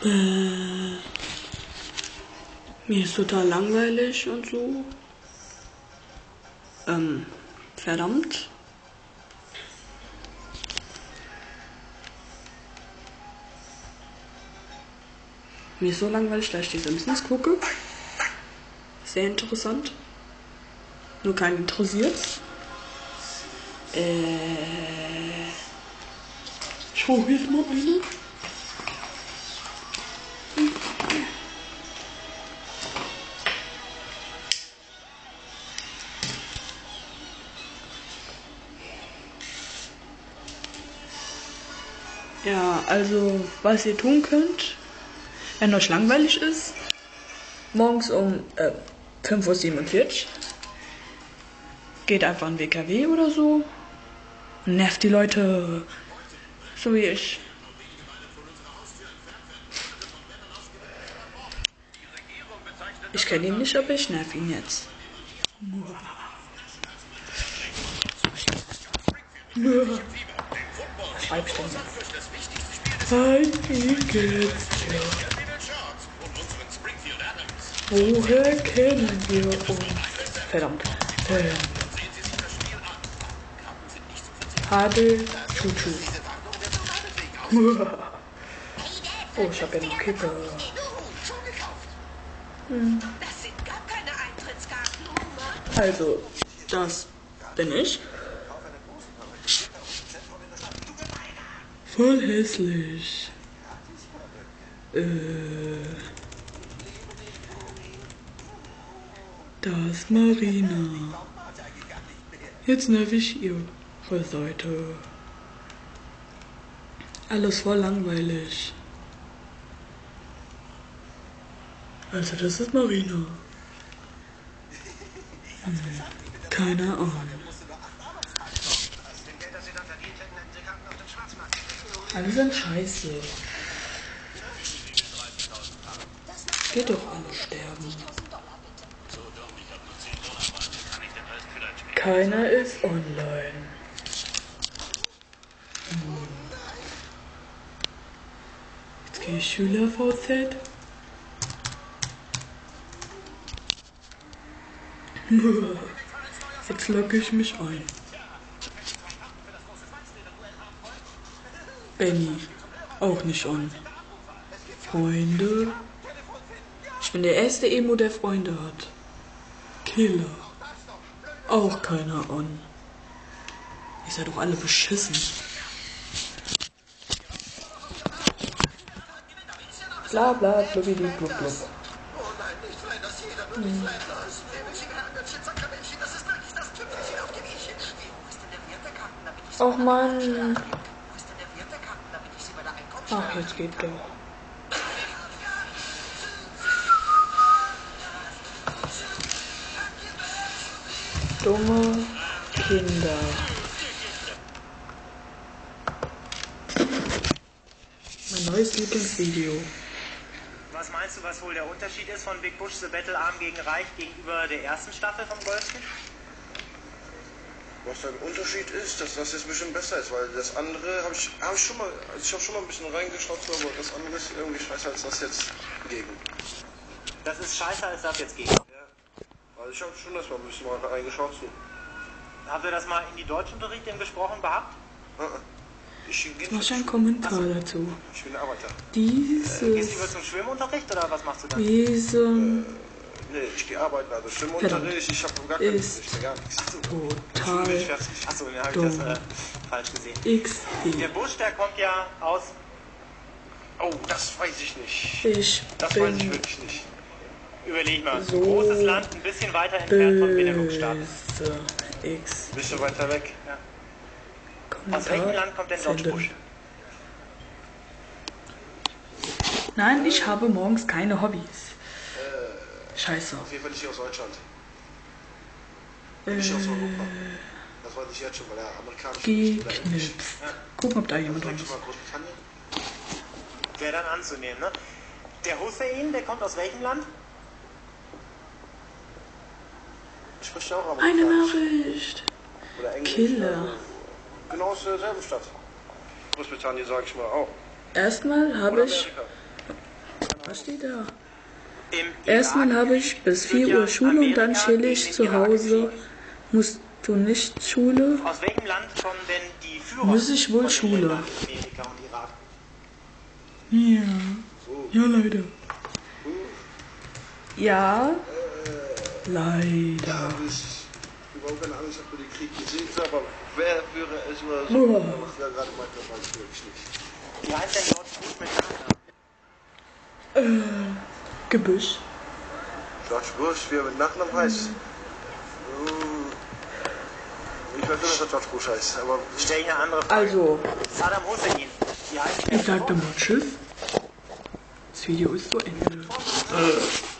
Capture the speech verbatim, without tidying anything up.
Äh, mir ist total langweilig und so. Ähm, verdammt. Mir ist so langweilig, dass ich die Simpsons gucke. Sehr interessant. Nur keinen interessiert. Äh. Ich hole jetzt mal eine. Ja, also, was ihr tun könnt, wenn euch langweilig ist, morgens um äh, fünf Uhr siebenundvierzig geht einfach ein W K W oder so und nervt die Leute, so wie ich. Ich kenne ihn nicht, aber ich nerv ihn jetzt. Was schreib ich denn so? Hi, wie geht's dir? Woher kennen wir uns? Verdammt. Ähm. Hadel, Chuchu. Oh, ich hab ja noch Kippe. Hm. Also, das bin ich. Voll hässlich. Äh. Das Marina. Jetzt nerv ich ihr von Seite. Alles voll langweilig. Also das ist Marina. Hm. Keine Ahnung. Alle sind scheiße. Geht doch alle sterben. Keiner ist online. Hm. Jetzt gehe ich Schüler-V Z. Jetzt logge ich mich ein. Benny, auch nicht on. Freunde. Ich bin der erste Emo, der Freunde hat. Killer. Auch keiner on. Ihr seid doch alle beschissen. Bla bla, blubidi blub blub. Hm. Och Mann. Ach, jetzt geht doch. Dumme Kinder. Mein neues Lieblingsvideo. Was meinst du, was wohl der Unterschied ist von Big Bush The Battle Arm gegen Reich gegenüber der ersten Staffel vom Golfkind? Was der Unterschied ist, dass das jetzt ein bisschen besser ist, weil das andere habe ich, hab ich schon mal, also ich habe schon mal ein bisschen reingeschaut, aber das andere ist irgendwie scheiße als das jetzt gegen. Das ist scheiße als das jetzt gegen. Ja, also ich habe schon das mal ein bisschen mal reingeschaut zu. Habt ihr das mal in die Deutschunterricht gesprochen gehabt? Ich mach einen Kommentar so. dazu. Ich bin Arbeiter. Dieses. Äh, gehst du lieber zum Schwimmunterricht oder was machst du dann? Diesem. Äh, nee, ich gehe arbeiten, also Schwimmunterricht, ich habe gar keinen ist gar nichts. Total. Achso, dann habe ich das äh, falsch gesehen. X. Der Bush, der kommt ja aus. Oh, das weiß ich nicht. Ich das bin weiß ich wirklich nicht. Überleg mal, so großes Land, ein bisschen weiter entfernt von Benelux-Staaten. X. Ein bisschen weiter weg. Ja. Kommentar Aus welchem Land kommt denn George senden. Bush? Nein, ich habe morgens keine Hobbys. Äh, Scheiße. Auf jeden Fall nicht aus Deutschland. Äh, Nicht aus Europa. Das weiß ich jetzt schon, weil der amerikanische geknipst. Ja. Gucken, ob da jemand Also, drin denke ist. ich mal Großbritannien. Wäre dann anzunehmen, ne? Der Hussein, der kommt aus welchem Land? Spricht ja auch Eine amerikanisch. Nachricht. Oder Englisch. Killer. Also, genau aus derselben Stadt. Großbritannien sage ich mal auch. Erstmal habe Oder ich Amerika. Was steht da? Im Erstmal Irak habe ich bis führt vier ja Uhr Schule und dann Amerika chill ich gegen zu den Irak Hause. Krieg. Musst du nicht Schule? Aus welchem Land kommen denn die Führer Muss ich wohl von den Schule? Ländern Amerika und Irak? Ja. Ja, leider. Ja. Leider. Ja, ich überhaupt keine Ahnung, ich habe den Krieg gesehen, aber wer Führer ist oder so, Oh. was ich ja gerade meinte, weiß ich wirklich nicht. Wie heißt denn George Bush mit Nachnamen? Äh, Gebüsch. George Bush, wie er mit Nachnamen heißt. Hm. Ich weiß nicht, dass er George Bush heißt, aber Stell ich eine andere Frage. Also, Saddam Hussein. Wie heißt der? ich sagte mal Tschüss. Das Video ist zu Ende.